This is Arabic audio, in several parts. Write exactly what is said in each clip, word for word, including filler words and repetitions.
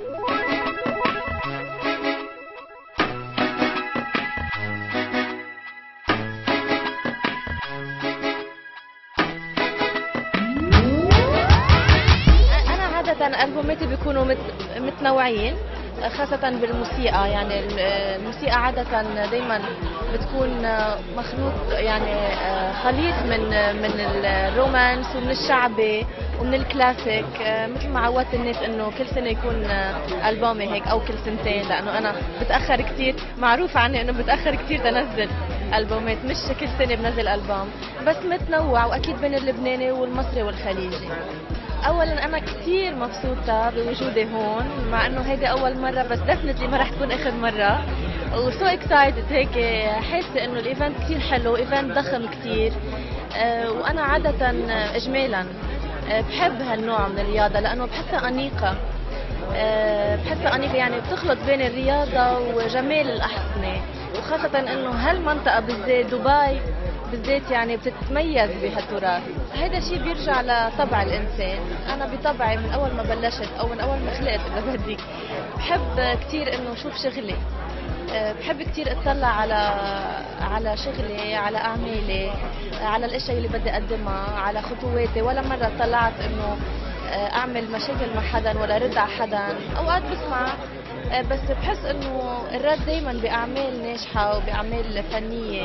ألبوماتي بيكونوا متنوعين خاصة بالموسيقى، يعني الموسيقى عادة دايما بتكون مخلوط، يعني خليط من من الرومانس ومن الشعبي ومن الكلاسيك، مثل ما عودت الناس انه كل سنة يكون ألبومي هيك او كل سنتين، لانه انا بتأخر كتير، معروف عني انه بتأخر كتير تنزل ألبومات، مش كل سنة بنزل ألبوم، بس متنوع واكيد بين اللبناني والمصري والخليجي. اولا انا كثير مبسوطه بوجودي هون، مع انه هيدي اول مره، بس ديفنتلي ما رح تكون اخر مره، وسو اكسايتد هيك، حاسه انه الايفنت كثير حلو، ايفنت ضخم كثير. أه وانا عاده اجمالا أه بحب هالنوع من الرياضه لانه بحسها انيقه، أه بحسها انيقه، يعني بتخلط بين الرياضه وجمال الاحصنه، وخاصه انه هالمنطقه بالذات دبي بالذات يعني بتتميز بهالتراث. هذا الشيء بيرجع لطبع الانسان، انا بطبعي من اول ما بلشت او من اول ما خلقت اذا بدك بحب كثير انه اشوف شغلي، بحب كثير اطلع على على شغلي، على اعمالي، على الاشياء اللي بدي اقدمها، على خطواتي. ولا مره طلعت انه اعمل مشاكل مع حدا ولا رد على حدا، اوقات بسمع، بس بحس انه الرد دايما باعمال ناجحه وباعمال فنيه،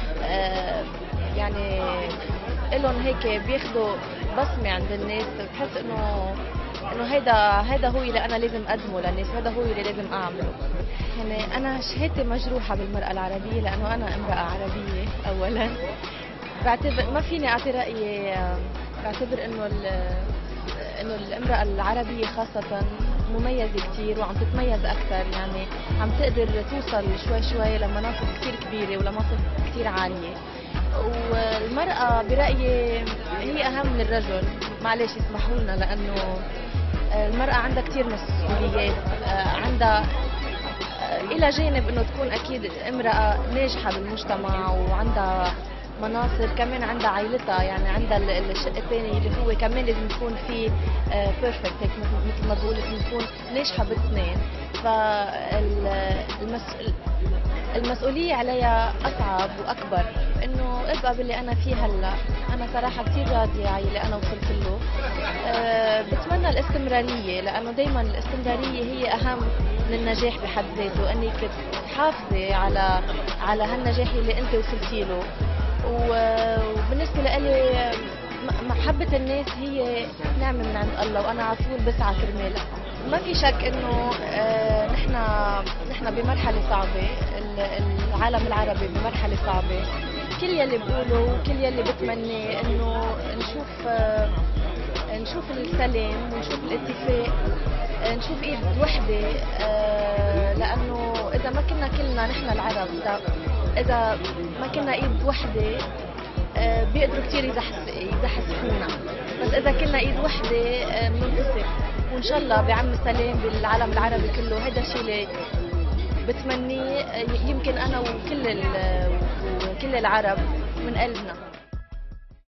يعني لهم هيك بياخذوا بصمه عند الناس، بحس انه انه هيدا هيدا هو اللي انا لازم اقدمه للناس، هذا هو اللي لازم اعمله. يعني انا شهادتي مجروحه بالمراه العربيه لانه انا امراه عربيه اولا، بعتبر ما فيني اعطي رايي، بعتبر انه انه الامراه العربيه خاصه مميزه كثير وعم تتميز اكثر، يعني عم تقدر توصل شوي شوي لمناصب كثير كبيره ولمناصب كثير عاليه. والمراه برايي هي اهم من الرجل، معلش يسمحوا لنا، لانه المراه عندها كثير مسؤوليات، عندها الى جانب انه تكون اكيد امراه ناجحه بالمجتمع وعندها مناصب، كمان عندها عائلتها، يعني عندها الشق الثاني اللي هو كمان لازم يكون في بيرفكت، هيك مثل ما بقول لازم تكون ناجحه بالاثنين. فالمسؤوليه عليها اصعب واكبر. انه ابقى باللي انا فيه هلا، انا صراحه كثير راضيه على اللي انا وصلت له. أه بتمنى الاستمراريه، لانه دائما الاستمراريه هي اهم من النجاح بحد ذاته، انك تحافظي على على هالنجاح اللي انت وصلتي له. وبالنسبه لي محبه الناس هي نعمه من عند الله، وانا على طول بسعى كرمالها. ما في شك انه آه نحن نحن بمرحله صعبه، العالم العربي بمرحله صعبه. كل يلي بقوله وكل يلي بتمنى انه نشوف آه نشوف السلام ونشوف الاتفاق، آه نشوف ايد وحده، آه لانه اذا ما كنا كلنا نحن العرب، اذا ما كنا ايد وحده آه بيقدروا كثير يزحزحونا، بس اذا كنا ايد وحده آه بننتصر، وان شاء الله بعم السلام بالعالم العربي كله. هذا الشيء اللي بتمنيه، يمكن انا وكل وكل العرب من قلبنا.